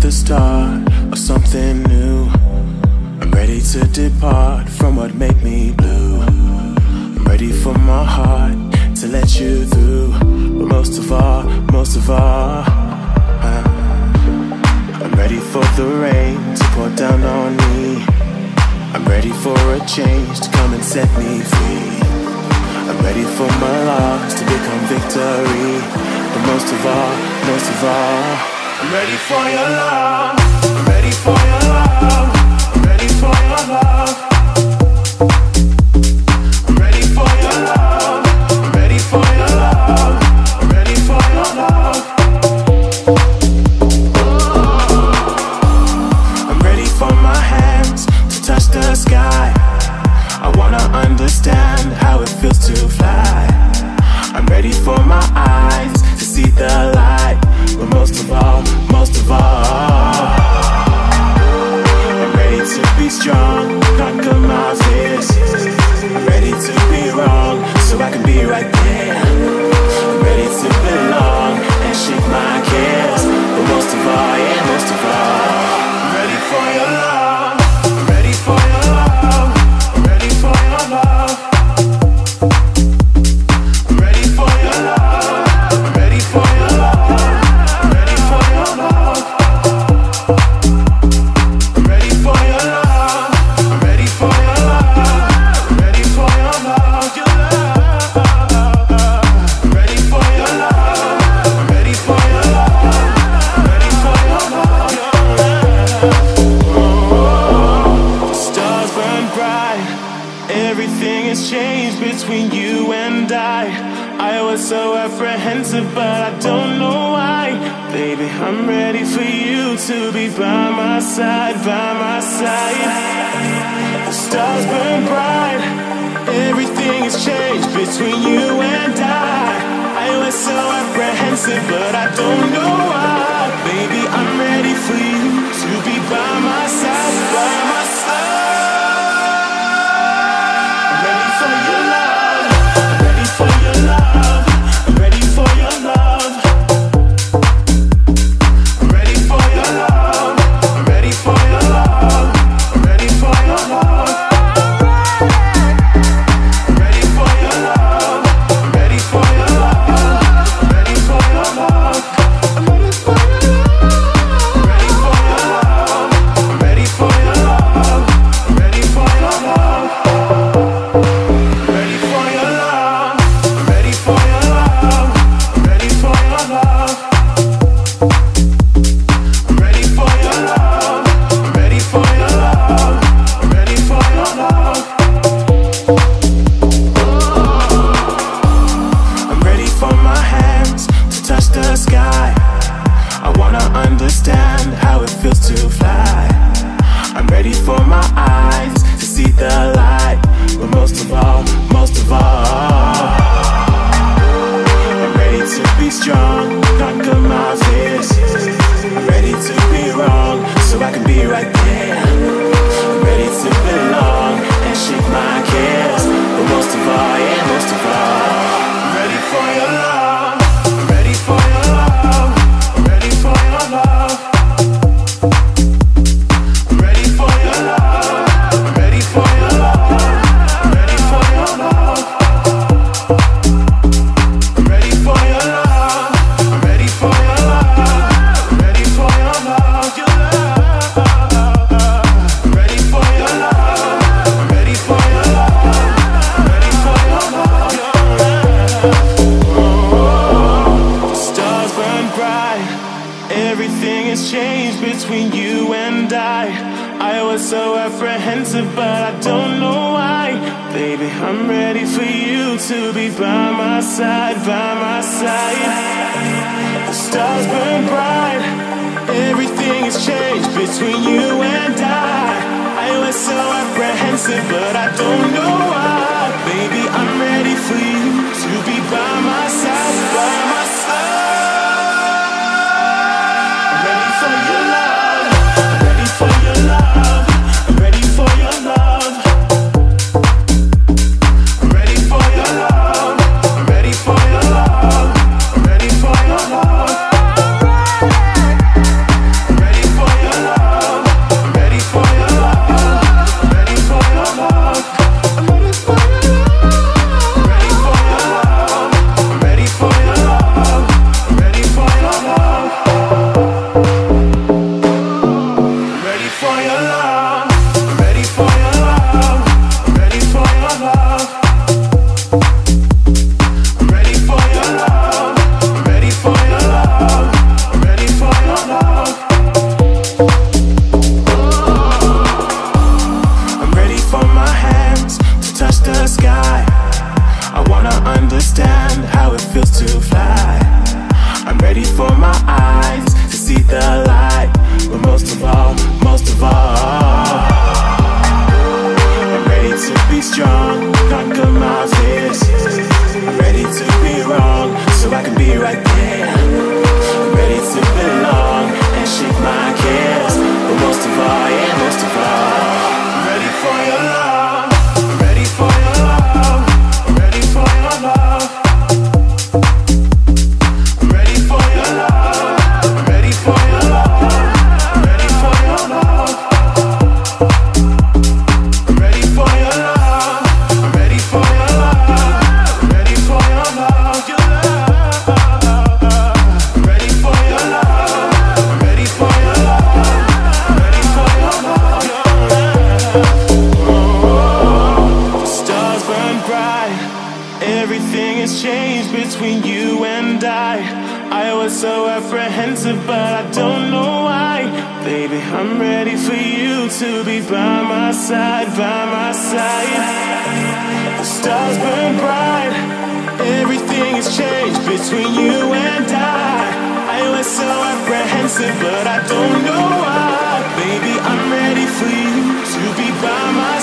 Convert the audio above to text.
the start of something new. I'm ready to depart from what made me blue. I'm ready for my heart to let you through. But most of all, I'm ready for the rain to pour down on me. I'm ready for a change to come and set me free. I'm ready for my loss to become victory. But most of all, I'm ready for your love. I'm ready for your love. I'm ready for your love. I'm ready for your love. I'm ready for your love. I'm ready for your love. I'm ready for my hands to touch the sky. I wanna understand how it feels to fly. I'm ready for my eyes to see the light. But most of all, I'm ready to be strong, conquer my fears. I'm ready to be wrong, so I can be right there. I'm ready to belong and shake my cares. But most of all, I'm ready for your love. I'm ready for your love. I'm ready for your love. I'm ready for your love. I'm ready for your love. I'm ready for your love. I'm ready for your love. I'm ready for your love. I'm ready for your love. I'm ready for your love. I'm ready for your love. I'm ready for your love. The stars burn bright. Everything has changed between you and I was so apprehensive, but I don't know why. Baby, I'm ready for you to be by my side, by my side. The stars burn bright. Everything has changed between you and I was so apprehensive, but I don't know why. Baby, I'm ready for you to be by my side, by my side. I'm ready for your love. I'm ready for your love. I'm ready for your love. I'm ready for your love. I'm ready for your love. I'm ready for your love. I'm ready for your love. I'm ready for your love. I'm ready for your love. I'm ready for your love. I'm ready for your love. I'm ready for your love. Ready for your love. Ready for your love. Ready for your love. I'm ready for your love. I'm ready for your love. I'm ready for your love. I'm ready for my hands to touch the sky. I wanna understand how it feels to fly. I'm ready for my eyes to see the light. But most of all, I'm ready to be strong, conquer my fears. I'm ready to be wrong, so I can be right there. I'm ready to belong and shake my cares. But most of all, I'm ready for your love. I'm ready for your love. I'm ready for your love. I'm ready for your love. I'm ready for your love. I'm ready for your love. I'm ready for your love. I'm ready for your love. I'm ready for your love. I'm ready for your love. I'm ready for your love. I'm ready for your love. The stars burn bright. Everything has changed between you and I was so apprehensive, but I don't know why. Baby, I'm ready for you to be by my side, by my side. The stars burn bright. Everything has changed between you and I was so apprehensive, but I don't know why. Baby, I'm ready for you to be by my side, by my side. I'm ready for your love. I'm ready for your love. I'm ready for your love. I'm ready for your love. I'm ready for your love. I'm ready for your love. I'm ready for be wrong, so I can be right there. I'm ready to belong and shake my cares. But most of all, yeah, most of all, I'm ready for your love. I'm ready for your love. I'm ready for your love. I'm ready for your love. I'm ready for your love. I'm ready for your love. I'm ready for your love. I'm ready for your love. I'm ready for your love. Your love. I'm ready for your love. I'm ready for your love. I'm ready for your love. Oh, the stars burn bright. Everything has changed between you and I was so apprehensive, but I don't know why. Baby, I'm ready for you to be by my side, by my side. The stars burn bright. Everything has changed between you and I was so apprehensive, but I don't know why. Baby, I'm ready for you to be by my